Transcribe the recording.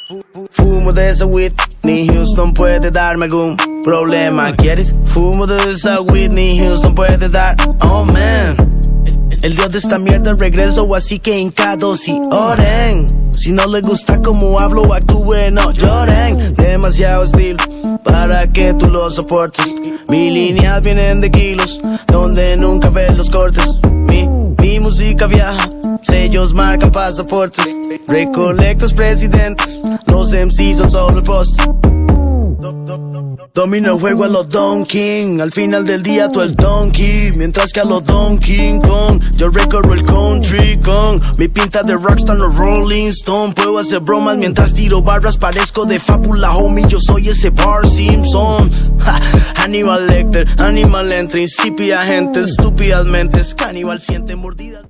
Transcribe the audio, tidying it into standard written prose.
Fumo de esa Whitney Houston, puede darme algún problema. ¿Quieres? Fumo de esa Whitney Houston, puede dar. Oh man, el dios de esta mierda regreso, así que hincados y oren. Si no les gusta como hablo o actúe, no lloren. Demasiado estilo para que tú lo soportes. Mis líneas vienen de kilos, donde nunca ves los cortes. Mi música viaja, sellos marcan pasaportes. Recolectos presidentes, los MCs son solo el poste. Domino el juego a los Don King, al final del día tú el donkey. Mientras que a los Don King Kong, yo recorro el country con mi pinta de rockstar, no Rolling Stone. Puedo hacer bromas mientras tiro barras, parezco de fábula, homie, yo soy ese Bart Simpson. Hannibal Lecter, Animal entre insípida gente, estúpidas mentes. Caníbal siente mordidas.